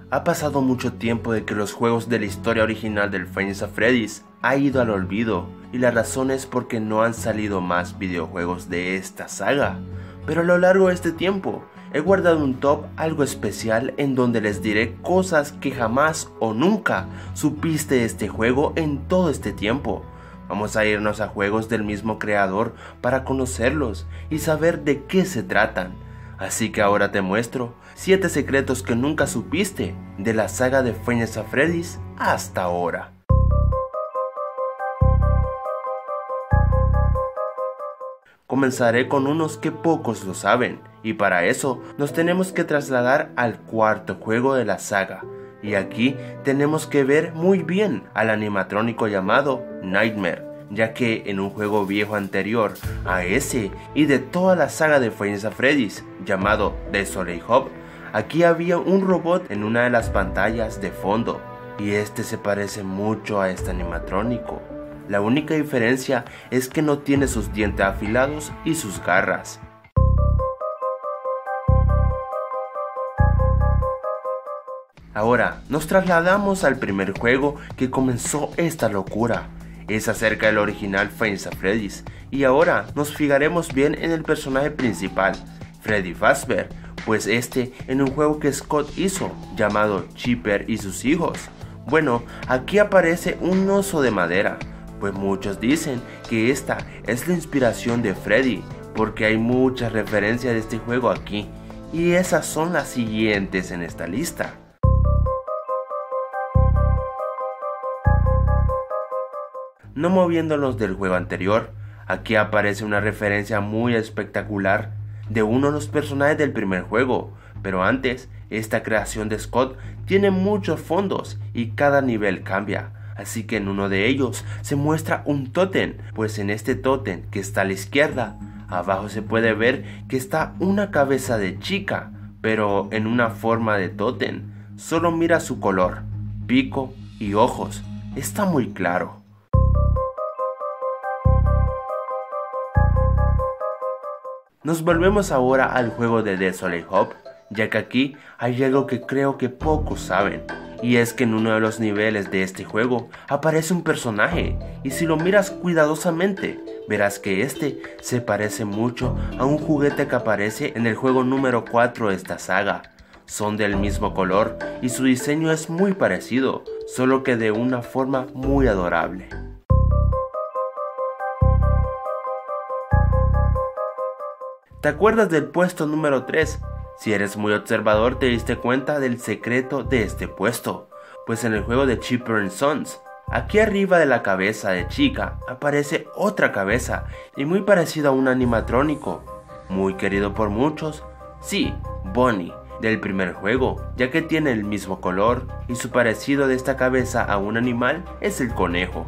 Ha pasado mucho tiempo de que los juegos de la historia original del Five Nights at Freddy's ha ido al olvido, y la razón es porque no han salido más videojuegos de esta saga. Pero a lo largo de este tiempo, he guardado un top algo especial en donde les diré cosas que jamás o nunca supiste de este juego en todo este tiempo. Vamos a irnos a juegos del mismo creador para conocerlos y saber de qué se tratan. Así que ahora te muestro 7 secretos que nunca supiste de la saga de Five Nights at Freddy's hasta ahora. Comenzaré con unos que pocos lo saben, y para eso nos tenemos que trasladar al cuarto juego de la saga. Y aquí tenemos que ver muy bien al animatrónico llamado Nightmare, ya que en un juego viejo anterior a ese y de toda la saga de Five Nights at Freddy's llamado Desolate Hope, aquí había un robot en una de las pantallas de fondo, y este se parece mucho a este animatrónico. La única diferencia es que no tiene sus dientes afilados y sus garras. Ahora nos trasladamos al primer juego que comenzó esta locura. Es acerca del original Five Nights at Freddy's, y ahora nos fijaremos bien en el personaje principal, Freddy Fazbear, pues este en un juego que Scott hizo llamado Chipper y sus hijos. Bueno, aquí aparece un oso de madera, pues muchos dicen que esta es la inspiración de Freddy, porque hay muchas referencias de este juego aquí, y esas son las siguientes en esta lista. No moviéndonos del juego anterior, aquí aparece una referencia muy espectacular de uno de los personajes del primer juego, pero antes, esta creación de Scott tiene muchos fondos y cada nivel cambia, así que en uno de ellos se muestra un tótem, pues en este tótem que está a la izquierda, abajo se puede ver que está una cabeza de chica, pero en una forma de tótem. Solo mira su color, pico y ojos, está muy claro. Nos volvemos ahora al juego de Desolate Hope, ya que aquí hay algo que creo que pocos saben, y es que en uno de los niveles de este juego aparece un personaje, y si lo miras cuidadosamente, verás que este se parece mucho a un juguete que aparece en el juego número 4 de esta saga. Son del mismo color y su diseño es muy parecido, solo que de una forma muy adorable. ¿Te acuerdas del puesto número 3? Si eres muy observador te diste cuenta del secreto de este puesto, pues en el juego de Chipper & Sons, aquí arriba de la cabeza de chica aparece otra cabeza y muy parecido a un animatrónico, muy querido por muchos, sí, Bonnie, del primer juego, ya que tiene el mismo color y su parecido de esta cabeza a un animal es el conejo.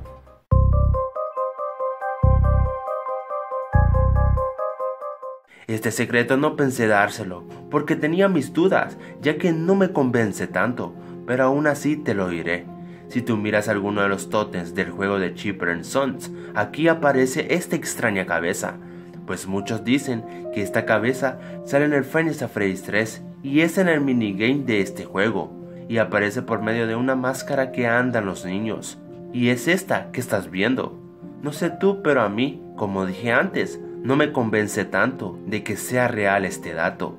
Este secreto no pensé dárselo, porque tenía mis dudas, ya que no me convence tanto, pero aún así te lo diré. Si tú miras alguno de los tótems del juego de Chipper & Sons, aquí aparece esta extraña cabeza, pues muchos dicen que esta cabeza sale en el Five Nights at Freddy's 3 y es en el minigame de este juego, y aparece por medio de una máscara que andan los niños, y es esta que estás viendo. No sé tú, pero a mí, como dije antes, no me convence tanto de que sea real este dato.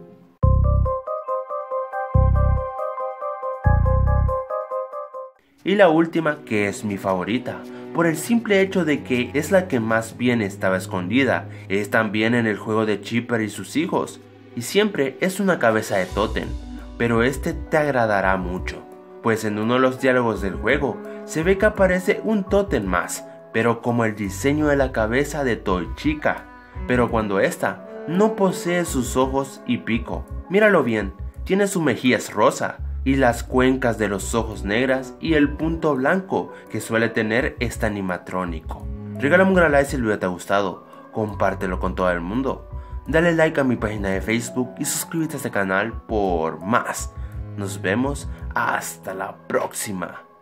Y la última, que es mi favorita, por el simple hecho de que es la que más bien estaba escondida, es también en el juego de Chipper y sus hijos, y siempre es una cabeza de tótem, pero este te agradará mucho, pues en uno de los diálogos del juego se ve que aparece un tótem más, pero como el diseño de la cabeza de Toy Chica. Pero cuando esta no posee sus ojos y pico, míralo bien, tiene sus mejillas rosa y las cuencas de los ojos negras y el punto blanco que suele tener este animatrónico. Regálame un gran like si el video te ha gustado, compártelo con todo el mundo, dale like a mi página de Facebook y suscríbete a este canal por más. Nos vemos hasta la próxima.